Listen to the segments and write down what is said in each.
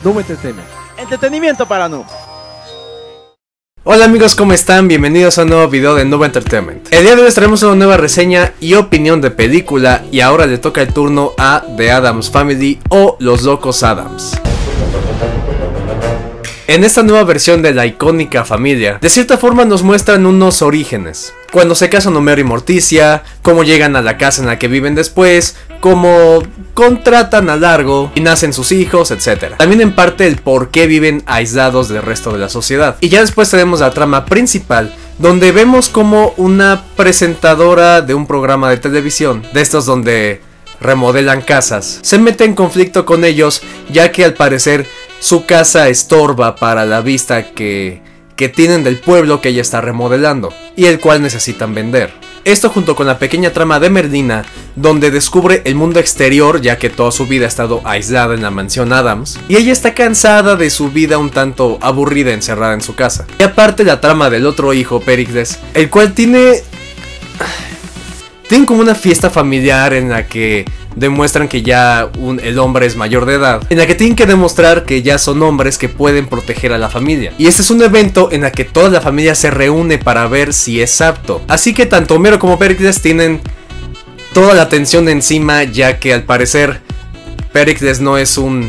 Noob Entertainment. Entretenimiento para noobs. Hola amigos, ¿cómo están? Bienvenidos a un nuevo video de Noob Entertainment. El día de hoy les traemos una nueva reseña y opinión de película, y ahora le toca el turno a The Addams Family o Los Locos Addams. En esta nueva versión de la icónica familia, de cierta forma nos muestran unos orígenes. Cuando se casan Homero y Morticia, cómo llegan a la casa en la que viven después, cómo contratan a Largo y nacen sus hijos, etc. También en parte el por qué viven aislados del resto de la sociedad. Y ya después tenemos la trama principal, donde vemos como una presentadora de un programa de televisión, de estos donde remodelan casas, se mete en conflicto con ellos, ya que al parecer su casa estorba para la vista que tienen del pueblo que ella está remodelando, y el cual necesitan vender. Esto junto con la pequeña trama de Merlina, donde descubre el mundo exterior, ya que toda su vida ha estado aislada en la mansión Addams, y ella está cansada de su vida un tanto aburrida encerrada en su casa. Y aparte la trama del otro hijo, Pericles, el cual tiene como una fiesta familiar en la que demuestran que ya el hombre es mayor de edad, en la que tienen que demostrar que ya son hombres que pueden proteger a la familia. Y este es un evento en la que toda la familia se reúne para ver si es apto. Así que tanto Homero como Pericles tienen toda la atención encima, ya que al parecer Pericles no es un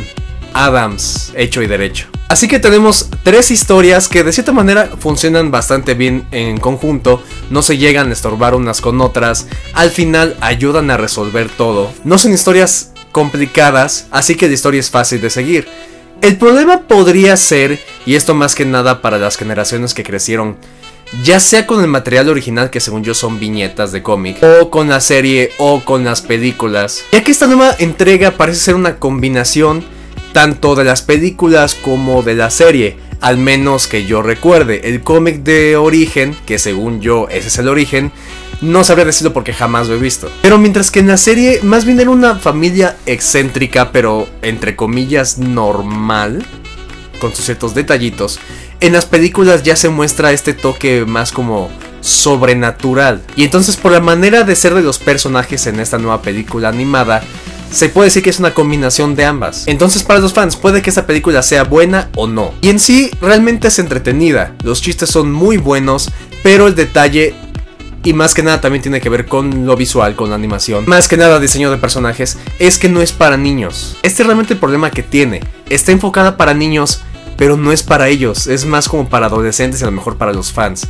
Addams hecho y derecho. Así que tenemos tres historias que de cierta manera funcionan bastante bien en conjunto, no se llegan a estorbar unas con otras, al final ayudan a resolver todo. No son historias complicadas, así que la historia es fácil de seguir. El problema podría ser, y esto más que nada para las generaciones que crecieron, ya sea con el material original, que según yo son viñetas de cómic, o con la serie o con las películas, ya que esta nueva entrega parece ser una combinación tanto de las películas como de la serie, al menos que yo recuerde. El cómic de origen, que según yo ese es el origen, no sabría decirlo porque jamás lo he visto. Pero mientras que en la serie más bien era una familia excéntrica, pero entre comillas normal, con sus ciertos detallitos, en las películas ya se muestra este toque más como sobrenatural. Y entonces por la manera de ser de los personajes en esta nueva película animada, se puede decir que es una combinación de ambas. Entonces para los fans puede que esta película sea buena o no. Y en sí realmente es entretenida, los chistes son muy buenos, pero el detalle, y más que nada también tiene que ver con lo visual, con la animación, más que nada diseño de personajes, es que no es para niños. Este es realmente el problema que tiene. Está enfocada para niños, pero no es para ellos, es más como para adolescentes y a lo mejor para los fans.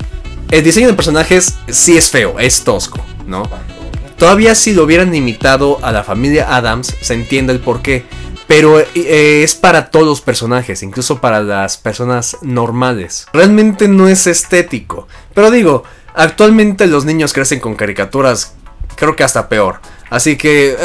El diseño de personajes sí es feo, es tosco, ¿no? Todavía si lo hubieran imitado a la familia Addams, se entiende el porqué. Pero es para todos los personajes, incluso para las personas normales. Realmente no es estético. Pero digo, actualmente los niños crecen con caricaturas, creo que hasta peor. Así que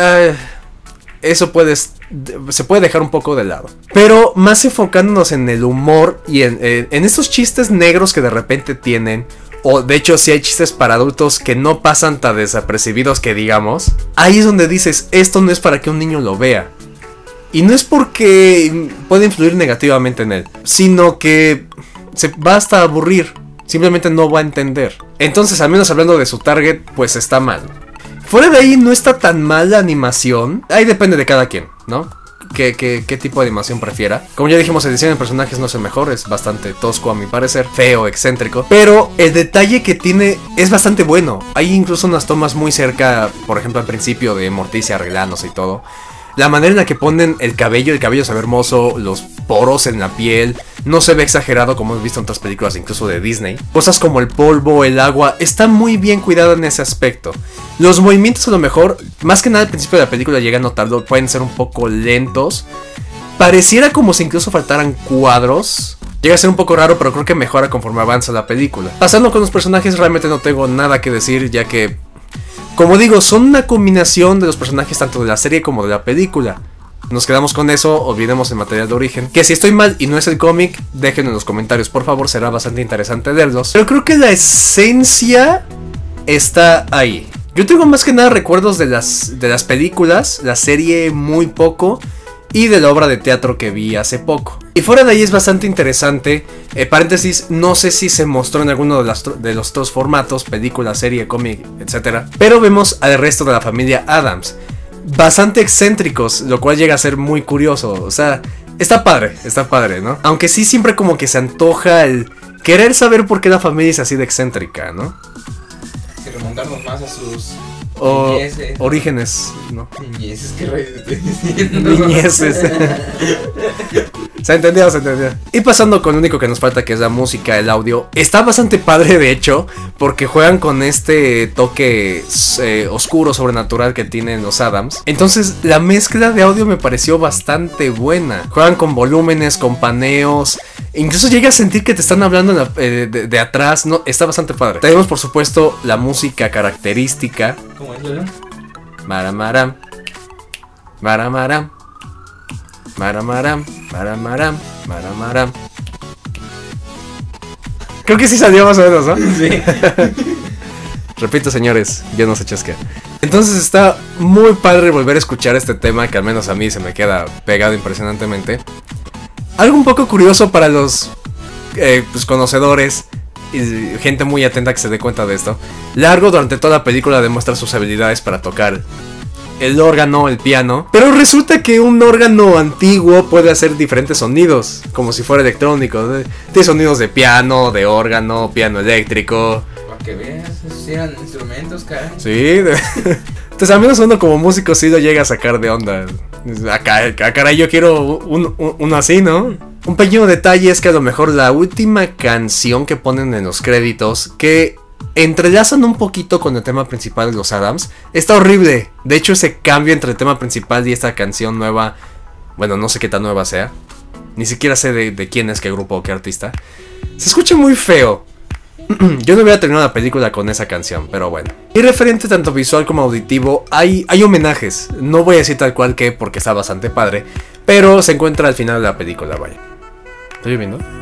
eso se puede dejar un poco de lado. Pero más enfocándonos en el humor y en estos chistes negros que de repente tienen. O de hecho si hay chistes para adultos que no pasan tan desapercibidos que digamos. Ahí es donde dices, esto no es para que un niño lo vea. Y no es porque puede influir negativamente en él, sino que se va hasta a aburrir. Simplemente no va a entender. Entonces al menos hablando de su target, pues está mal. Fuera de ahí no está tan mal la animación. Ahí depende de cada quien, ¿no? ¿Qué tipo de animación prefiera? Como ya dijimos, el diseño de personajes no es el mejor, es bastante tosco a mi parecer, feo, excéntrico, pero el detalle que tiene es bastante bueno. Hay incluso unas tomas muy cerca, por ejemplo al principio, de Morticia arreglándose y todo. La manera en la que ponen el cabello se ve hermoso, los poros en la piel, no se ve exagerado como hemos visto en otras películas incluso de Disney. Cosas como el polvo, el agua, está muy bien cuidado en ese aspecto. Los movimientos a lo mejor, más que nada al principio de la película llega a notarlo, pueden ser un poco lentos. Pareciera como si incluso faltaran cuadros. Llega a ser un poco raro, pero creo que mejora conforme avanza la película. Pasando con los personajes, realmente no tengo nada que decir, ya que, como digo, son una combinación de los personajes tanto de la serie como de la película. Nos quedamos con eso, olvidemos el material de origen. Que si estoy mal y no es el cómic, déjenlo en los comentarios, por favor, será bastante interesante verlos. Pero creo que la esencia está ahí. Yo tengo más que nada recuerdos de las películas, la serie muy poco, y de la obra de teatro que vi hace poco. Y fuera de ahí es bastante interesante. Paréntesis, no sé si se mostró en alguno de los dos formatos, película, serie, cómic, etc. Pero vemos al resto de la familia Addams, bastante excéntricos, lo cual llega a ser muy curioso. O sea, Está padre, ¿no? Aunque sí siempre como que se antoja el querer saber por qué la familia es así de excéntrica, ¿no? Que remontarnos más a sus orígenes, ¿no? Niñeces, ¿qué rayos estoy diciendo? Niñeces. Se entendió. Y pasando con lo único que nos falta, que es la música, el audio. Está bastante padre, de hecho, porque juegan con este toque oscuro, sobrenatural que tienen los Addams. Entonces la mezcla de audio me pareció bastante buena. Juegan con volúmenes, con paneos. Incluso llegas a sentir que te están hablando de atrás. No, está bastante padre. Tenemos por supuesto la música característica. ¿Cómo es, Lolo? Maramaram. Maramaram. Maramaram, maramaram, maramaram. Creo que sí salió más o menos, ¿no? Sí. Repito, señores, yo no sé chasquear. Entonces está muy padre volver a escuchar este tema, que al menos a mí se me queda pegado impresionantemente. Algo un poco curioso para los pues, conocedores y gente muy atenta que se dé cuenta de esto. Largo durante toda la película demuestra sus habilidades para tocar el órgano, el piano. Pero resulta que un órgano antiguo puede hacer diferentes sonidos, como si fuera electrónico. Tiene sonidos de piano, de órgano, piano eléctrico. Para que veas, esos eran instrumentos, caray. Sí, entonces al menos uno como músico sí lo llega a sacar de onda. Caray, yo quiero uno así, ¿no? Un pequeño detalle es que a lo mejor la última canción que ponen en los créditos, que entrelazan un poquito con el tema principal de los Addams, está horrible. De hecho, ese cambio entre el tema principal y esta canción nueva, bueno, no sé qué tan nueva sea, ni siquiera sé de quién es, qué grupo o qué artista, se escucha muy feo. Yo no hubiera terminado la película con esa canción, pero bueno. Y referente tanto visual como auditivo, hay homenajes. No voy a decir tal cual que, porque está bastante padre, pero se encuentra al final de la película, vaya. ¿Estoy viendo? ¿No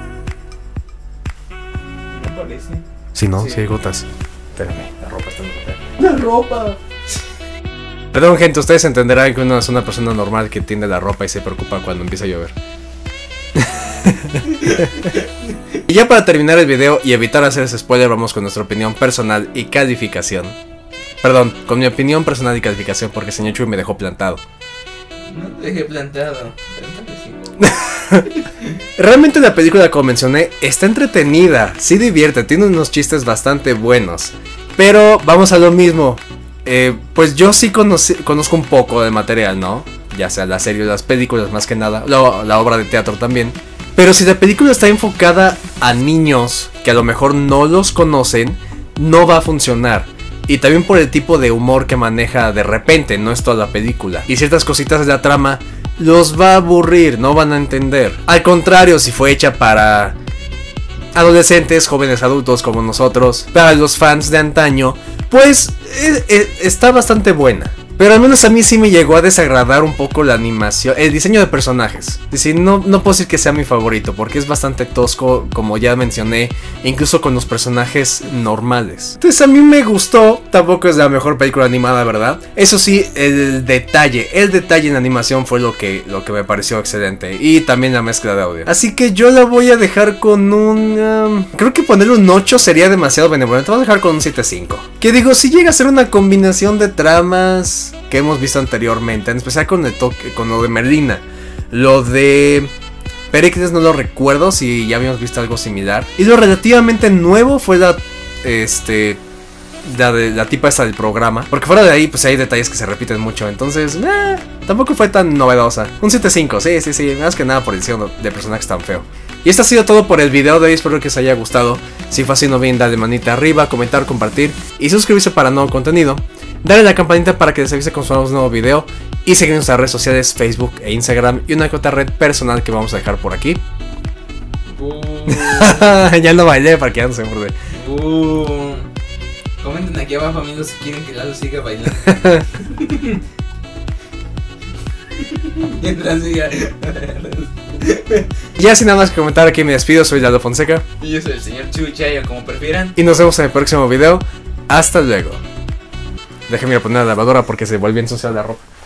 parece? Sí, no, sí hay gotas. Espérame, la ropa está muy fea. ¡La ropa! Perdón, gente, ustedes entenderán que uno es una persona normal que tiende la ropa y se preocupa cuando empieza a llover. Y ya para terminar el video y evitar hacer ese spoiler, vamos con nuestra opinión personal y calificación. Perdón, con mi opinión personal y calificación, porque señor Chuy me dejó plantado. No te dejé plantado. Realmente la película, como mencioné, está entretenida, sí divierte, tiene unos chistes bastante buenos. Pero vamos a lo mismo. Pues yo sí conozco un poco de material, ¿no? Ya sea la serie o las películas, más que nada, la obra de teatro también. Pero si la película está enfocada a niños que a lo mejor no los conocen, no va a funcionar. Y también por el tipo de humor que maneja de repente, no es toda la película. Y ciertas cositas de la trama los va a aburrir, no van a entender. Al contrario, si fue hecha para adolescentes, jóvenes adultos como nosotros, para los fans de antaño, pues está bastante buena. Pero al menos a mí sí me llegó a desagradar un poco la animación, el diseño de personajes. Es decir, no puedo decir que sea mi favorito, porque es bastante tosco, como ya mencioné, incluso con los personajes normales. Entonces a mí me gustó, tampoco es la mejor película animada, ¿verdad? Eso sí, el detalle en animación fue lo que me pareció excelente. Y también la mezcla de audio. Así que yo la voy a dejar con un... creo que ponerle un 8 sería demasiado benevolente. Voy a dejar con un 7.5. Que digo, si llega a ser una combinación de tramas que hemos visto anteriormente, en especial con lo de Merlina. Lo de Pericles no lo recuerdo si ya habíamos visto algo similar. Y lo relativamente nuevo fue la tipa esta del programa, porque fuera de ahí pues hay detalles que se repiten mucho. Entonces tampoco fue tan novedosa. Un 7.5, sí, más que nada por el diseño de personajes tan feo. Y esto ha sido todo por el video de hoy, espero que os haya gustado. Si fue así, no olviden darle manita arriba, comentar, compartir y suscribirse para nuevo contenido. Dale a la campanita para que les avise cuando subamos un nuevo video. Y seguir en nuestras redes sociales, Facebook e Instagram. Y una que otra red personal que vamos a dejar por aquí. Ya lo bailé para que ya no se muerde. Comenten aquí abajo, amigos, si quieren que Lalo siga bailando. Mientras siga. Ya sin nada más que comentar, aquí me despido. Soy Lalo Fonseca. Y yo soy el señor Chuy Chayo, como prefieran. Y nos vemos en el próximo video. Hasta luego. Déjenme ir a poner la lavadora porque se volvió a ensuciar la ropa.